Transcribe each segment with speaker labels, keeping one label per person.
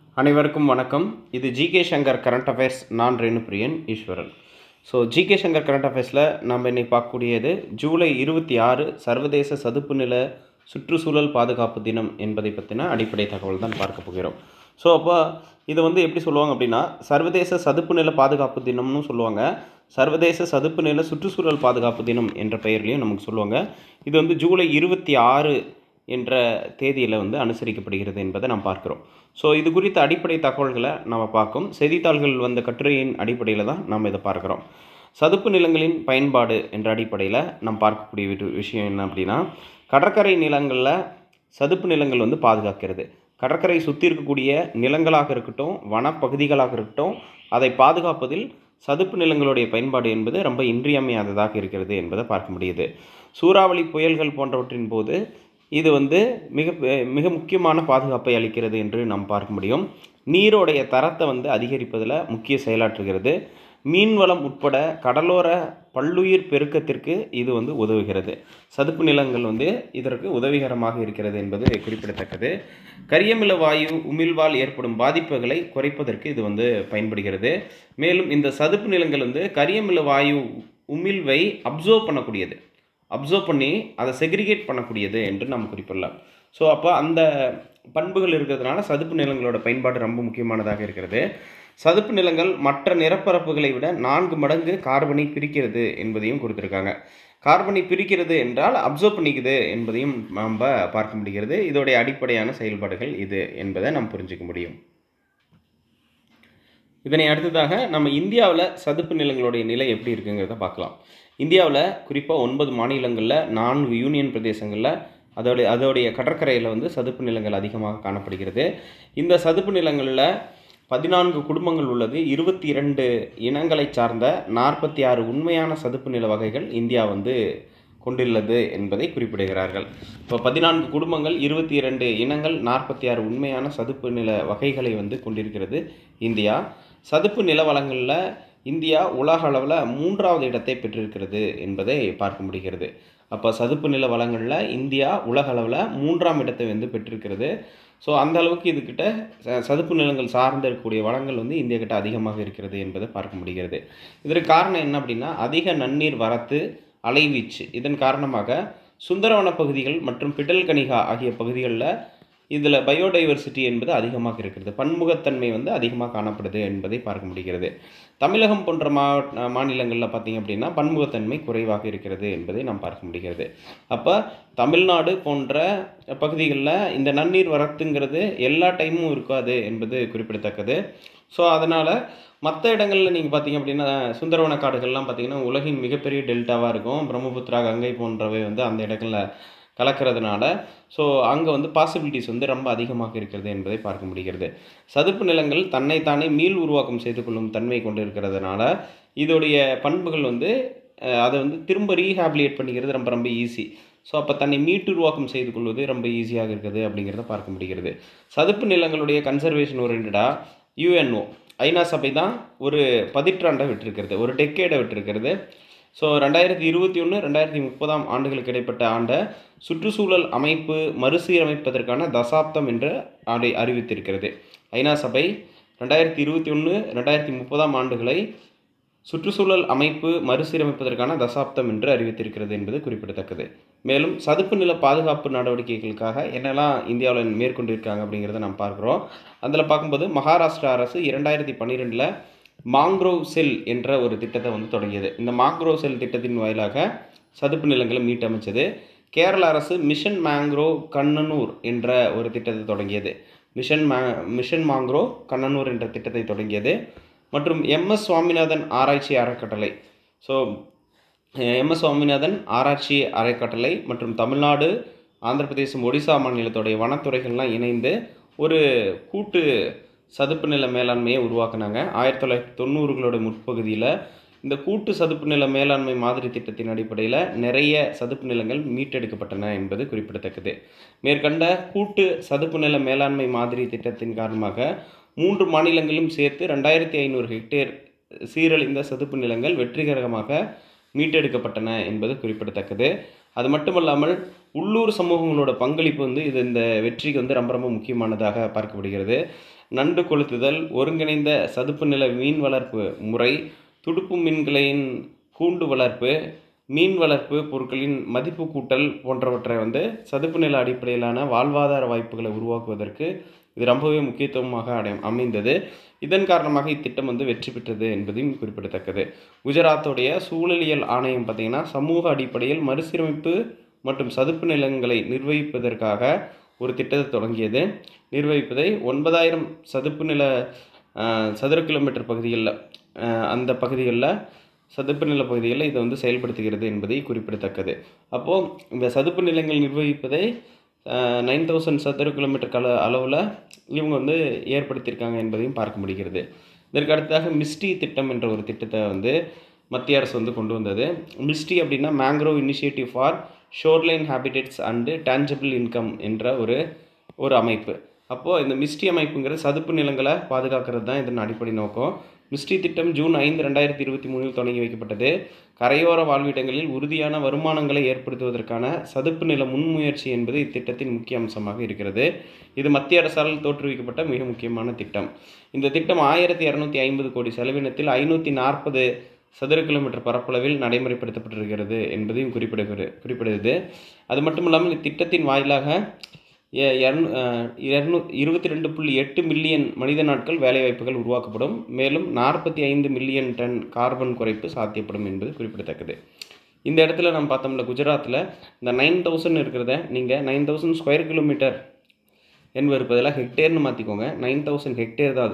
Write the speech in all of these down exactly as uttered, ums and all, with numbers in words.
Speaker 1: அனைவருக்கும் வணக்கம். இது ஜிகே சங்கர் கரண்ட் அஃபேர்ஸ். நான் Renupriyan Eswaran. So GK Shankar current அஃபேர்ஸில் நம்ம இன்னைக்கு பார்க்கக்கூடியது ஜூலை இருபத்தி ஆறு சர்வதேச சதுப்பு நில சுற்றுச்சூழல் பாதுகாப்பு தினம் என்பதை பற்றின அடிப்படை தகவல் தான் பார்க்க போகிறோம். ஸோ அப்போ இது வந்து எப்படி சொல்லுவாங்க அப்படின்னா, சர்வதேச சதுப்பு நில பாதுகாப்பு தினம்னு சொல்லுவாங்க, சர்வதேச சதுப்பு நில சுற்றுச்சூழல் பாதுகாப்பு தினம் என்ற பெயர்லையும் நமக்கு சொல்லுவாங்க. இது வந்து ஜூலை இருபத்தி ஆறு என்ற தேதியில் வந்து அனுசரிக்கப்படுகிறது என்பதை நாம் பார்க்கிறோம். ஸோ இது குறித்த அடிப்படை தகவல்களை நம்ம பார்க்கும் செய்தித்தாள்கள் வந்த கட்டுரையின் அடிப்படையில் தான் நாம் இதை பார்க்குறோம். சதுப்பு நிலங்களின் பயன்பாடு என்ற அடிப்படையில் நாம் பார்க்கக்கூடிய விஷயம் என்ன அப்படின்னா, கடற்கரை நிலங்களில் சதுப்பு நிலங்கள் வந்து பாதுகாக்கிறது. கடற்கரை சுற்றி இருக்கக்கூடிய நிலங்களாக இருக்கட்டும், வனப்பகுதிகளாக இருக்கட்டும், அதை பாதுகாப்பதில் சதுப்பு நிலங்களுடைய பயன்பாடு என்பது ரொம்ப இன்றியமையாததாக இருக்கிறது என்பதை பார்க்க முடியுது. சூறாவளி புயல்கள் போன்றவற்றின் போது இது வந்து மிக மிக முக்கியமான பாதுகாப்பை அளிக்கிறது என்று நாம் பார்க்க முடியும். நீரோடைய தரத்தை வந்து அதிகரிப்பதில் முக்கிய செயலாற்றுகிறது. மீன்வளம் உட்பட கடலோர பல்லுயிர் பெருக்கத்திற்கு இது வந்து உதவுகிறது. சதுப்பு நிலங்கள் வந்து இதற்கு உதவிகரமாக இருக்கிறது என்பது குறிப்பிடத்தக்கது. கரியமில வாயு உமிழ்வால் ஏற்படும் பாதிப்புகளை குறைப்பதற்கு இது வந்து பயன்படுகிறது. மேலும் இந்த சதுப்பு நிலங்கள் வந்து கரியமில வாயு உமிழ்வை அப்சர்வ் பண்ணக்கூடியது அப்சர்வ் பண்ணி அதை செக்ரிகேட் பண்ணக்கூடியது என்று நாம் குறிப்பிடலாம். ஸோ அப்போ அந்த பண்புகள் இருக்கிறதுனால சதுப்பு நிலங்களோட பயன்பாடு ரொம்ப முக்கியமானதாக இருக்கிறது. சதுப்பு நிலங்கள் மற்ற நிலப்பரப்புகளை விட நான்கு மடங்கு கார்பனை பிரிக்கிறது என்பதையும் கொடுத்துருக்காங்க. கார்பனை பிரிக்கிறது என்றால் அப்சர்வ் பண்ணிக்குது என்பதையும் நாம் பார்க்க முடிகிறது. இதோடைய அடிப்படையான செயல்பாடுகள் இது என்பதை நாம் புரிஞ்சிக்க முடியும். இதனை அடுத்ததாக நம்ம இந்தியாவில் சதுப்பு நிலங்களுடைய நிலை எப்படி இருக்குங்கிறத பார்க்கலாம். இந்தியாவில் குறிப்பாக ஒன்பது மாநிலங்களில் நான்கு யூனியன் பிரதேசங்களில் அதோடைய அதோடைய கடற்கரையில் வந்து சதுப்பு நிலங்கள் அதிகமாக காணப்படுகிறது. இந்த சதுப்பு நிலங்களில் பதினான்கு குடும்பங்கள் உள்ளது. இருபத்தி இரண்டு இனங்களை சார்ந்த நாற்பத்தி ஆறு உண்மையான சதுப்பு நில வகைகள் இந்தியா வந்து கொண்டுள்ளது என்பதை குறிப்பிடுகிறார்கள். இப்போ பதினான்கு குடும்பங்கள், இருபத்தி இரண்டு இனங்கள், நாற்பத்தி ஆறு உண்மையான சதுப்பு நில வகைகளை வந்து கொண்டிருக்கிறது இந்தியா. சதுப்பு நில வளங்களில் இந்தியா உலக அளவில் மூன்றாவது இடத்தை பெற்றிருக்கிறது என்பதை பார்க்க முடிகிறது. அப்போ சதுப்பு நில வளங்களில் இந்தியா உலக அளவில் மூன்றாம் இடத்தை வந்து பெற்றிருக்கிறது. ஸோ அந்த அளவுக்கு இதுக்கிட்ட சதுப்பு நிலங்கள் சார்ந்து இருக்கக்கூடிய வளங்கள் வந்து இந்தியா கிட்ட அதிகமாக இருக்கிறது என்பதை பார்க்க முடிகிறது. இதற்கு காரணம் என்ன அப்படின்னா, அதிக நன்னீர் வரத்து, அலைவீச்சு. இதன் காரணமாக சுந்தரவன பகுதிகள் மற்றும் பிடல்கனிகா ஆகிய பகுதிகளில் இதில் பயோடைவர்சிட்டி என்பது அதிகமாக இருக்கிறது. பன்முகத்தன்மை வந்து அதிகமாக காணப்படுது என்பதை பார்க்க முடிகிறது. தமிழகம் போன்ற மா மாநிலங்களில் பார்த்திங்க அப்படின்னா பன்முகத்தன்மை குறைவாக இருக்கிறது என்பதை நாம் பார்க்க முடிகிறது. அப்போ தமிழ்நாடு போன்ற பகுதிகளில் இந்த நன்னீர் வரத்துங்கிறது எல்லா டைமும் இருக்காது என்பது குறிப்பிடத்தக்கது. ஸோ அதனால் மற்ற இடங்களில் நீங்கள் பார்த்திங்க அப்படின்னா சுந்தரவன காடுகள்லாம் பார்த்திங்கன்னா உலகின் மிகப்பெரிய டெல்டாவாக இருக்கும். பிரம்மபுத்திரா, கங்கை போன்றவை வந்து அந்த இடங்களில் கலக்கிறதுனால ஸோ அங்கே வந்து பாசிபிலிட்டிஸ் வந்து ரொம்ப அதிகமாக இருக்கிறது என்பதை பார்க்க முடிகிறது. சதுப்பு நிலங்கள் தன்னைத்தானே மீள் உருவாக்கம் செய்து கொள்ளும் தன்மை கொண்டு இருக்கிறதுனால இதோடைய பண்புகள் வந்து அதை வந்து திரும்ப ரீஹாபிலியேட் பண்ணிக்கிறது ரொம்ப ரொம்ப ஈஸி. ஸோ அப்போ தன்னை மீட்டு உருவாக்கம் செய்து கொள்வது ரொம்ப ஈஸியாக இருக்குது அப்படிங்கிறத பார்க்க முடிகிறது. சதுப்பு நிலங்களுடைய கன்சர்வேஷன் ஓரியன்டாக யூஎன்ஓ ஐநா சபை தான் ஒரு பதிற்றாண்டை விட்டிருக்கிறது, ஒரு டெக்கேடை விட்டிருக்கிறது. ஸோ ரெண்டாயிரத்தி இருபத்தி ஒன்று ரெண்டாயிரத்தி முப்பதாம் ஆண்டுகளுக்கு இடைப்பட்ட ஆண்டை சுற்றுச்சூழல் அமைப்பு மறுசீரமைப்பதற்கான தசாப்தம் என்று ஆண்டை அறிவித்திருக்கிறது. ஐநா சபை ரெண்டாயிரத்தி இருபத்தி ஒன்று ரெண்டாயிரத்தி முப்பதாம் ஆண்டுகளை சுற்றுச்சூழல் அமைப்பு மறுசீரமைப்பதற்கான தசாப்தம் என்று அறிவித்திருக்கிறது என்பது குறிப்பிடத்தக்கது. மேலும் சதுப்பு நில பாதுகாப்பு நடவடிக்கைகளுக்காக என்னெல்லாம் இந்தியாவில் மேற்கொண்டிருக்காங்க அப்படிங்கிறத நாம் பார்க்குறோம். அதில் பார்க்கும்போது மகாராஷ்டிரா அரசு இரண்டாயிரத்தி பன்னிரெண்டில் மாங்க்ரோவ் செல் என்ற ஒரு திட்டத்தை வந்து தொடங்கியது. இந்த மாங்க்ரோவ் செல் திட்டத்தின் வாயிலாக சதுப்பு நிலங்களை மீட்டமைச்சது. கேரள அரசு மிஷன் மேங்க்ரோவ் கண்ணனூர் என்ற ஒரு திட்டத்தை தொடங்கியது. மிஷன் மே மிஷன் மாங்க்ரோவ் கண்ணனூர் என்ற திட்டத்தை தொடங்கியது. மற்றும் எம்எஸ் சுவாமிநாதன் ஆராய்ச்சி அறக்கட்டளை ஸோ எம்எஸ் சுவாமிநாதன் ஆராய்ச்சி அறக்கட்டளை மற்றும் தமிழ்நாடு, ஆந்திர பிரதேசம், ஒடிசா மாநிலத்துடைய வனத்துறைகள்லாம் இணைந்து ஒரு கூட்டு சதுப்பு நில மேலாண்மையை உருவாக்குனாங்க. ஆயிரத்தி தொள்ளாயிரத்தி தொண்ணூறுகளோட முற்பகுதியில் இந்த கூட்டு சதுப்பு நில மேலாண்மை மாதிரி திட்டத்தின் அடிப்படையில் நிறைய சதுப்பு நிலங்கள் மீட்டெடுக்கப்பட்டன என்பது குறிப்பிடத்தக்கது. மேற்கண்ட கூட்டு சதுப்பு நில மேலாண்மை மாதிரி திட்டத்தின் காரணமாக மூன்று மாநிலங்களும் சேர்த்து ரெண்டாயிரத்தி ஐநூறு ஹெக்டேர் சீரழிந்த சதுப்பு நிலங்கள் வெற்றிகரமாக மீட்டெடுக்கப்பட்டன என்பது குறிப்பிடத்தக்கது. அது மட்டுமல்லாமல் உள்ளூர் சமூகங்களோட பங்களிப்பு வந்து இது இந்த வெற்றிக்கு வந்து ரொம்ப ரொம்ப முக்கியமானதாக பார்க்கப்படுகிறது. நண்டு கொளுத்துதல், ஒருங்கிணைந்த சதுப்பு நில மீன் வளர்ப்பு முறை, துடுப்பு மீன்களின் கூண்டு வளர்ப்பு, மீன் வளர்ப்பு பொருட்களின் மதிப்பு கூட்டல் போன்றவற்றை வந்து சதுப்பு நில அடிப்படையிலான வாழ்வாதார வாய்ப்புகளை உருவாக்குவதற்கு இது ரொம்பவே முக்கியத்துவமாக அடை அமைந்தது. இதன் காரணமாக இத்திட்டம் வந்து வெற்றி பெற்றது என்பதையும் குறிப்பிடத்தக்கது. குஜராத்தோடைய சூழலியல் ஆணையம் பார்த்திங்கன்னா சமூக அடிப்படையில் மறுசீரமைப்பு மற்றும் சதுப்பு நிலங்களை நிர்வகிப்பதற்காக ஒரு திட்டத்தை தொடங்கியது. நிர்வகிப்பதை ஒன்பதாயிரம் சதுப்பு நில சதுர கிலோமீட்டர் பகுதிகளில் அந்த பகுதிகளில் சதுப்பு நில பகுதிகளில் இதை வந்து செயல்படுத்துகிறது என்பதை குறிப்பிடத்தக்கது. அப்போது இந்த சதுப்பு நிலங்கள் நிர்வகிப்பதை நைன் தௌசண்ட் சதுர கிலோமீட்டர் கல அளவில் இவங்க வந்து ஏற்படுத்தியிருக்காங்க என்பதையும் பார்க்க முடிகிறது. இதற்கு அடுத்ததாக மிஸ்டி திட்டம் என்ற ஒரு திட்டத்தை வந்து மத்திய அரசு வந்து கொண்டு வந்தது. மிஸ்டி அப்படின்னா mangrove initiative for shoreline habitats and tangible income என்ற ஒரு ஒரு அமைப்பு. அப்போது இந்த மிஸ்டி அமைப்புங்கிறது சதுப்பு நிலங்களை பாதுகாக்கிறது தான் இதன் அடிப்படை நோக்கம். மிஸ்டி திட்டம் ஜூன் ஐந்து ரெண்டாயிரத்தி இருபத்தி மூணில் தொடங்கி வைக்கப்பட்டது. கரையோர வாழ்விடங்களில் உறுதியான வருமானங்களை ஏற்படுத்துவதற்கான சதுப்பு நில முன்முயற்சி என்பது இத்திட்டத்தின் முக்கிய அம்சமாக இருக்கிறது. இது மத்திய அரசால் தோற்றுவிக்கப்பட்ட மிக முக்கியமான திட்டம். இந்த திட்டம் ஆயிரத்தி இரநூத்தி ஐம்பது கோடி செலவினத்தில் ஐநூற்றி நாற்பது சதுர கிலோமீட்டர் பரப்பளவில் நடைமுறைப்படுத்தப்பட்டிருக்கிறது என்பதையும் குறிப்பிடுகிறது குறிப்பிடுது அது மட்டும் இல்லாமல் இத்திட்டத்தின் வாயிலாக இரநூ இருபத்தி ரெண்டு புள்ளி எட்டு மில்லியன் மனித நாட்கள் வேலைவாய்ப்புகள் உருவாக்கப்படும். மேலும் நாற்பத்தி ஐந்து மில்லியன் டன் கார்பன் குறைப்பு சாத்தியப்படும் என்பது குறிப்பிடத்தக்கது. இந்த இடத்துல நம்ம பார்த்தோம்ல, குஜராத்தில் இந்த நைன் தௌசண்ட் இருக்கிறத நீங்கள் நைன் தௌசண்ட் ஸ்கொயர் கிலோமீட்டர் என்பது பதிலாக ஹெக்டேர்னு மாற்றிக்கோங்க. நைன் தௌசண்ட் ஹெக்டேர் தான் அது.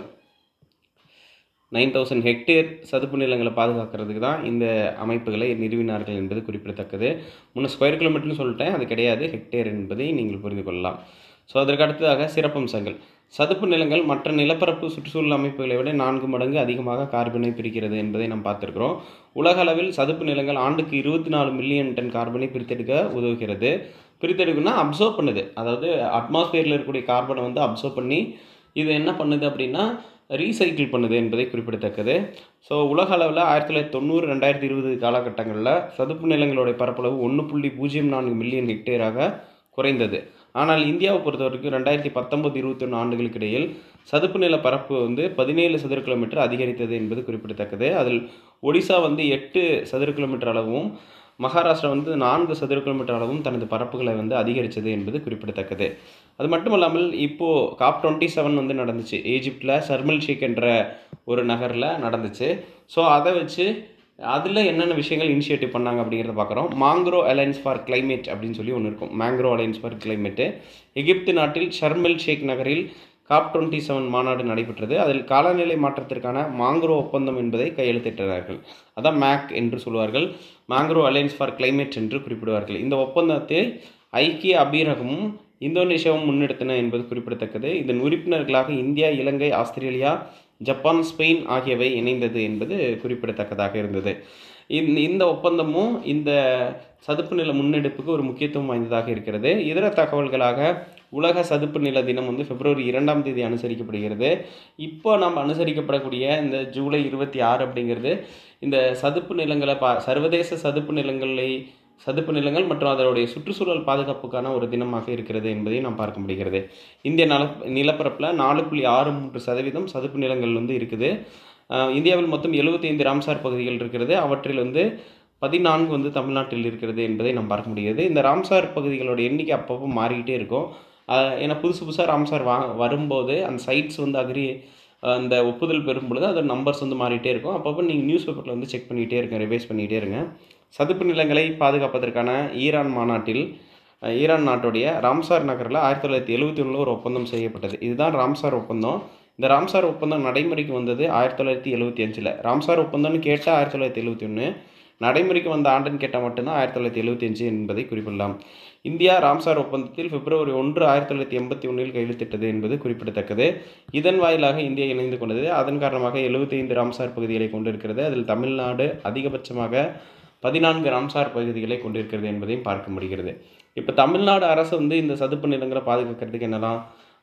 Speaker 1: நைன் தௌசண்ட் ஹெக்டேர் சதுப்பு நிலங்களை பாதுகாக்கிறதுக்கு தான் இந்த அமைப்புகளை நிறுவினார்கள் என்பது குறிப்பிடத்தக்கது. முன்ன ஸ்கொயர் கிலோமீட்டர்னு சொல்லிட்டேன், அது கிடையாது, ஹெக்டேர் என்பதை நீங்கள் புரிந்து கொள்ளலாம். ஸோ அதற்கு அடுத்ததாக சிறப்பம்சங்கள். சதுப்பு நிலங்கள் மற்ற நிலப்பரப்பு சுற்றுச்சூழல் அமைப்புகளை விட நான்கு மடங்கு அதிகமாக கார்பனை பிரிக்கிறது என்பதை நாம் பார்த்துருக்கிறோம். உலக அளவில் சதுப்பு நிலங்கள் ஆண்டுக்கு இருபத்தி நாலு மில்லியன் டன் கார்பனை பிரித்தெடுக்க உதவுகிறது. பிரித்தெடுக்குன்னா அப்சர்வ் பண்ணுது, அதாவது அட்மாஸ்பியரில் இருக்கக்கூடிய கார்பனை வந்து அப்சர்வ் பண்ணி இது என்ன பண்ணுது அப்படின்னா ரீசைக்கிள் பண்ணுது என்பதை குறிப்பிடத்தக்கது. ஸோ உலக அளவில் ஆயிரத்தி தொள்ளாயிரத்தி தொண்ணூறு ரெண்டாயிரத்தி இருபது காலகட்டங்களில் சதுப்பு நிலங்களுடைய பரப்பளவு ஒன்று புள்ளி பூஜ்ஜியம் நான்கு மில்லியன் ஹெக்டேராக குறைந்தது. ஆனால் இந்தியாவை பொறுத்த வரைக்கும் ரெண்டாயிரத்தி பத்தொம்பது இருபத்தி ஒன்று ஆண்டுகளுக்கு இடையில் சதுப்பு நில பரப்பு வந்து பதினேழு சதுர கிலோமீட்டர் அதிகரித்தது என்பது குறிப்பிடத்தக்கது. அதில் ஒடிசா வந்து எட்டு சதுர கிலோமீட்டர் அளவும், மகாராஷ்டிரா வந்து நான்கு சதுர கிலோமீட்டர் அளவும் தனது பரப்புகளை வந்து அதிகரித்தது என்பது குறிப்பிடத்தக்கது. அது மட்டும் இல்லாமல் இப்போது காப் டுவெண்ட்டி செவன் வந்து நடந்துச்சு, ஈஜிப்டில் ஷர்மல் ஷேக் என்ற ஒரு நகரில் நடந்துச்சு. ஸோ அதை வச்சு அதில் என்னென்ன விஷயங்கள் இனிஷியேட்டிவ் பண்ணாங்க அப்படிங்கிறத பார்க்குறோம். மாங்க்ரோ அலையன்ஸ் ஃபார் கிளைமேட் அப்படின்னு சொல்லி ஒன்று இருக்கும். Mangrove alliance for climate Egypt நாட்டில் ஷர்மல் ஷேக் நகரில் காப் டுவெண்ட்டி செவன் மாநாடு நடைபெற்றது. அதில் காலநிலை மாற்றத்திற்கான மாங்க்ரோ ஒப்பந்தம் என்பதை கையெழுத்திட்டார்கள். அதான் மேக் என்று சொல்வார்கள். மாங்க்ரோ அலையன்ஸ் ஃபார் கிளைமேட் என்று குறிப்பிடுவார்கள். இந்த ஒப்பந்தத்தை ஐக்கிய அபீரகமும் இந்தோனேஷியாவும் முன்னெடுத்தன என்பது குறிப்பிடத்தக்கது. இதன் உறுப்பினர்களாக India, Ilangai, Australia, Japan, Spain ஆகியவை இணைந்தது என்பது குறிப்பிடத்தக்கதாக இருந்தது. இந்த ஒப்பந்தமும் இந்த சதுப்பு நில முன்னெடுப்புக்கு ஒரு முக்கியத்துவம் வாய்ந்ததாக இருக்கிறது. இதர தகவல்களாக உலக சதுப்பு நில தினம் வந்து பிப்ரவரி இரண்டாம் தேதி அனுசரிக்கப்படுகிறது. இப்போ நாம் அனுசரிக்கப்படக்கூடிய இந்த ஜூலை இருபத்தி ஆறு அப்படிங்கிறது இந்த சதுப்பு நிலங்களை பா சர்வதேச சதுப்பு நிலங்களை சதுப்பு நிலங்கள் மற்றும் அதனுடைய சுற்றுச்சூழல் பாதுகாப்புக்கான ஒரு தினமாக இருக்கிறது என்பதையும் நாம் பார்க்க முடிகிறது. இந்திய நில நிலப்பரப்பில் நாலு புள்ளி ஆறு மூன்று சதவீதம் சதுப்பு நிலங்கள் வந்து இருக்குது. இந்தியாவில் மொத்தம் எழுபத்தி ஐந்து ராம்சார் பகுதிகள் இருக்கிறது. அவற்றில் வந்து பதினான்கு வந்து தமிழ்நாட்டில் இருக்கிறது என்பதை நாம் பார்க்க முடிகிறது. இந்த ராம்சார் பகுதிகளோட எண்ணிக்கை அப்பப்போ மாறிக்கிட்டே இருக்கும். ஏன்னா புதுசு புதுசாக ராம்சார் வா வரும்போது அந்த சைட்ஸ் வந்து அக்ரி அந்த ஒப்புதல் பெறும் பொழுது அதோட நம்பர்ஸ் வந்து மாறிட்டே இருக்கும். அப்பப்போ நீங்கள் நியூஸ் பேப்பரில் வந்து செக் பண்ணிகிட்டே இருங்க, ரிவைஸ் பண்ணிகிட்டே இருங்க. சதுப்பு நிலங்களை பாதுகாப்பதற்கான ஈரான் மாநாட்டில் ஈரான் நாட்டுடைய ராம்சார் நகரில் ஆயிரத்தி தொள்ளாயிரத்தி எழுபத்தி ஒன்றில் ஒரு ஒப்பந்தம் செய்யப்பட்டது. இதுதான் ராம்சார் ஒப்பந்தம். இந்த ராம்சார் ஒப்பந்தம் நடைமுறைக்கு வந்தது ஆயிரத்தி தொள்ளாயிரத்தி எழுபத்தி அஞ்சில். ராம்சார் ஒப்பந்தம்னு கேட்டால் ஆயிரத்தி தொள்ளாயிரத்தி எழுபத்தி ஒன்று, நடைமுறைக்கு வந்த ஆண்டுன்னு கேட்டால் மட்டும்தான் ஆயிரத்தி தொள்ளாயிரத்தி எழுபத்தி அஞ்சு என்பதை குறிப்பிடலாம். இந்தியா ராம்சார் ஒப்பந்தத்தில் பிப்ரவரி ஒன்று ஆயிரத்தி தொள்ளாயிரத்தி எண்பத்தி ஒன்றில் கையெழுத்திட்டது என்பது குறிப்பிடத்தக்கது. இதன் வாயிலாக இந்தியா இணைந்து கொண்டது. அதன் காரணமாக எழுபத்தி ஐந்து ராம்சார் பகுதிகளை கொண்டிருக்கிறது. அதில் தமிழ்நாடு அதிகபட்சமாக பதினான்கு ராம்சார் பகுதிகளை கொண்டிருக்கிறது என்பதையும் பார்க்க முடிகிறது. இப்போ தமிழ்நாடு அரசு வந்து இந்த சதுப்பு நிலங்களை பாதுகாக்கிறதுக்கு என்னெல்லாம்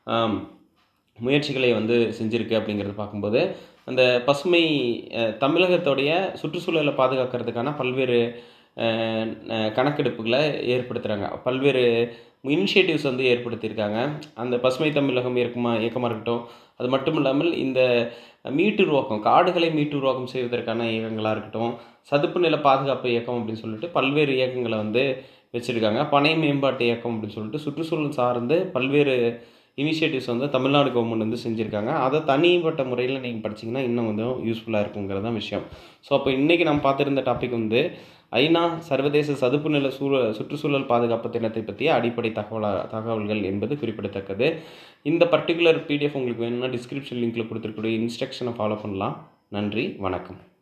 Speaker 1: முயற்சிகளை வந்து செஞ்சுருக்கு அப்படிங்கிறத பார்க்கும்போது அந்த பசுமை தமிழகத்துடைய சுற்றுச்சூழலை பாதுகாக்கிறதுக்கான பல்வேறு கணக்கெடுப்புகளை ஏற்படுத்துகிறாங்க. பல்வேறு இனிஷியேட்டிவ்ஸ் வந்து ஏற்படுத்தியிருக்காங்க. அந்த பசுமை தமிழகம் இயக்கமாக இயக்கமாக இருக்கட்டும், அது மட்டும் இல்லாமல் இந்த மீட்டுருவாக்கம், காடுகளை மீட்டுருவாக்கம் செய்வதற்கான இயக்கங்களாக இருக்கட்டும், சதுப்பு நில பாதுகாப்பு இயக்கம் அப்படின்னு சொல்லிட்டு பல்வேறு இயக்கங்களை வந்து வச்சுருக்காங்க. பனை மேம்பாட்டு இயக்கம் அப்படின்னு சொல்லிட்டு சுற்றுச்சூழல் சார்ந்து பல்வேறு இனிஷியேட்டிவ்ஸ் வந்து தமிழ்நாடு கவர்மெண்ட் வந்து செஞ்சுருக்காங்க. அதை தனிப்பட்ட முறையில் நீங்கள் படிச்சிங்கன்னா இன்னும் கொஞ்சம் யூஸ்ஃபுல்லாக இருக்குங்கிறது தான் விஷயம். ஸோ அப்போ இன்றைக்கி நம்ம பார்த்துருந்த டாபிக் வந்து ஐநா சர்வதேச சதுப்பு நில சூழ சுற்றுச்சூழல் பாதுகாப்பு தினத்தை பற்றிய அடிப்படை தகவலா தகவல்கள் என்பது குறிப்பிடத்தக்கது. இந்த பர்டிகுலர் பிடிஎஃப் உங்களுக்கு வேணும்னா டிஸ்கிரிப்ஷன் லிங்க்கில் கொடுத்துருக்கக்கூடிய இன்ஸ்ட்ரக்ஷனை ஃபாலோ பண்ணலாம். நன்றி, வணக்கம்.